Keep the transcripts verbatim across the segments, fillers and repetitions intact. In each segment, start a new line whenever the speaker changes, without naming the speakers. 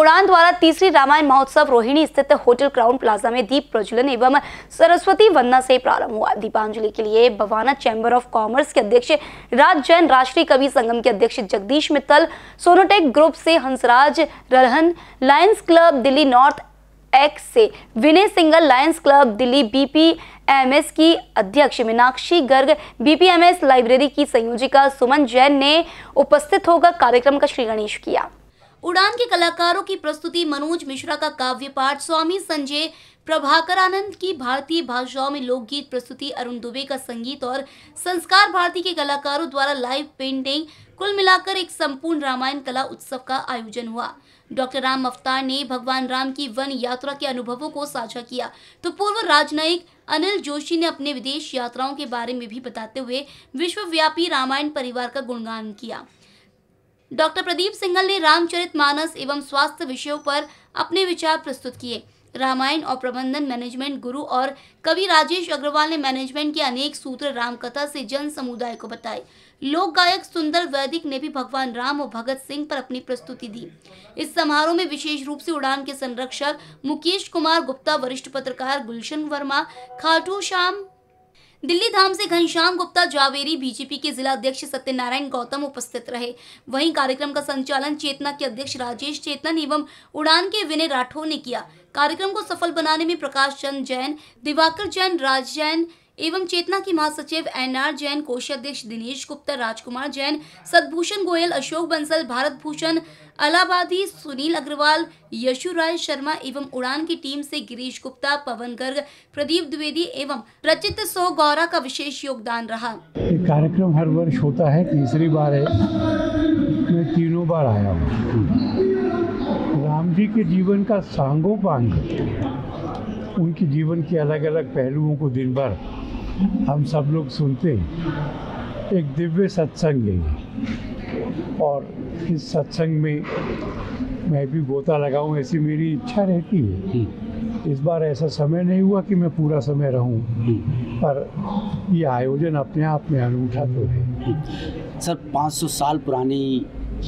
उड़ान द्वारा तीसरी रामायण महोत्सव रोहिणी स्थित होटल क्राउन प्लाजा में दीप प्रज्वलन एवं सरस्वती वंदना से प्रारंभ हुआ। दीपांजलि के लिए बवाना चैम्बर ऑफ कॉमर्स के अध्यक्ष राज जैन, राष्ट्रीय कवि संगम के अध्यक्ष जगदीश मित्तल, सोनोटेक ग्रुप से Hansraj Ralhan, Lions Club Delhi North Ex से Vinay Singal, Lions Club Delhi, BPMS की अध्यक्ष मीनाक्षी गर्ग, बीपीएमएस लाइब्रेरी की संयोजिका सुमन जैन ने उपस्थित होकर कार्यक्रम का श्री गणेश किया। उड़ान के कलाकारों की प्रस्तुति, मनोज मिश्रा का काव्य पाठ, स्वामी संजय प्रभाकर आनंद की भारतीय भाषाओं में लोकगीत प्रस्तुति, अरुण दुबे का संगीत और संस्कार भारती के कलाकारों द्वारा लाइव पेंटिंग, कुल मिलाकर एक संपूर्ण रामायण कला उत्सव का आयोजन हुआ। डॉक्टर राम अवतार ने भगवान राम की वन यात्रा के अनुभवों को साझा किया तो पूर्व राजनयिक अनिल जोशी ने अपने विदेश यात्राओं के बारे में भी बताते हुए विश्वव्यापी रामायण परिवार का गुणगान किया। डॉक्टर प्रदीप सिंघल ने रामचरितमानस एवं स्वास्थ्य विषयों पर अपने विचार प्रस्तुत किए। रामायण और प्रबंधन मैनेजमेंट गुरु और कवि राजेश अग्रवाल ने मैनेजमेंट के अनेक सूत्र रामकथा से जन समुदाय को बताए। लोक गायक सुंदर वैदिक ने भी भगवान राम और भगत सिंह पर अपनी प्रस्तुति दी। इस समारोह में विशेष रूप से उड़ान के संरक्षक मुकेश कुमार गुप्ता, वरिष्ठ पत्रकार गुलशन वर्मा, खाटू श्याम, दिल्ली धाम से घनश्याम गुप्ता, जावेरी, बीजेपी के जिला अध्यक्ष सत्यनारायण गौतम उपस्थित रहे। वहीं कार्यक्रम का संचालन चेतना के अध्यक्ष राजेश चेतन एवं उड़ान के विनय राठौर ने किया। कार्यक्रम को सफल बनाने में प्रकाश चंद जैन, दिवाकर जैन, राज जैन एवं चेतना की महासचिव एनआर जैन, कोषाध्यक्ष दिनेश गुप्ता, राजकुमार जैन, सदभूषण गोयल, अशोक बंसल, भारत भूषण अलाहाबादी, सुनील अग्रवाल, यशु राय शर्मा एवं उड़ान की टीम से गिरीश गुप्ता, पवन गर्ग, प्रदीप द्विवेदी एवं रचित सो गौरा का विशेष योगदान रहा।
ये कार्यक्रम हर वर्ष होता है, तीसरी बार है। मैं तीनों बार आया हूँ। राम जी के जीवन का सांगोपांग, उनके जीवन के अलग अलग पहलुओं को दिन भर हम सब लोग सुनते हैं। एक दिव्य सत्संग है और इस सत्संग में मैं भी गोता लगाऊं, ऐसी मेरी इच्छा रहती है। इस बार ऐसा समय नहीं हुआ कि मैं पूरा समय रहूं, पर ये आयोजन अपने आप में अनूठा तो है।
सर, पाँच सौ साल पुरानी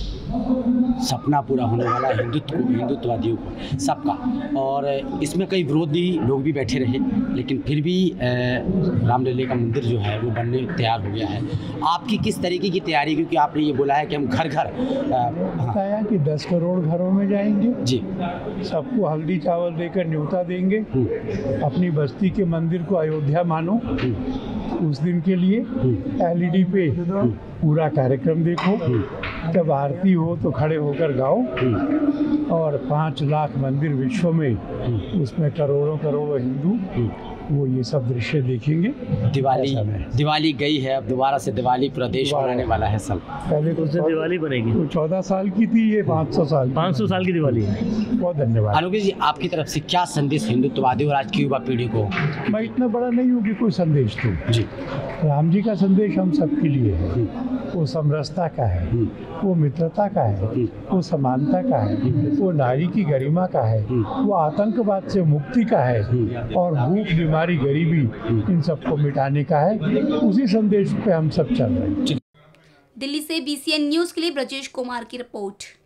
सपना पूरा होने वाला है हिंदुत्व हिंदुत्ववादियों को सबका, और इसमें कई विरोधी लोग भी बैठे रहे, लेकिन फिर भी रामलला का मंदिर जो है वो बनने तैयार हो गया है। आपकी किस तरीके की तैयारी, क्योंकि आपने ये बोला है कि हम घर घर
बताया कि दस करोड़ घरों में जाएंगे जी, सबको हल्दी चावल देकर न्योता देंगे, अपनी बस्ती के मंदिर को अयोध्या मानो, उस दिन के लिए एलईडी पे पूरा कार्यक्रम देखो, जब आरती हो तो खड़े होकर गाओ, और पाँच लाख मंदिर विश्व में, उसमें करोड़ों करोड़ों हिंदू वो ये सब दृश्य देखेंगे।
दिवाली दिवाली गई है, अब दोबारा से दिवाली पूरा देश मनाने वाला है सब।
पहले तो
दिवाली बनेगी,
तो चौदह साल की थी, ये पाँच सौ साल
पाँच सौ साल की दिवाली है।
बहुत धन्यवाद।
अनुगे जी, आपकी तरफ से क्या संदेश हिंदुत्ववादी और आज की युवा पीढ़ी को?
मैं इतना बड़ा नहीं हूँ कि कोई संदेश दूँ
जी।
राम जी का संदेश हम सबके लिए है। वो समरसता का है, वो मित्रता का है, वो समानता का है, वो नारी की गरिमा का है, वो आतंकवाद से मुक्ति का है, और भूख, बीमारी, गरीबी, इन सबको मिटाने का है। उसी संदेश पे हम सब चल रहे हैं।
दिल्ली से बीसीएन न्यूज के लिए ब्रजेश कुमार की रिपोर्ट।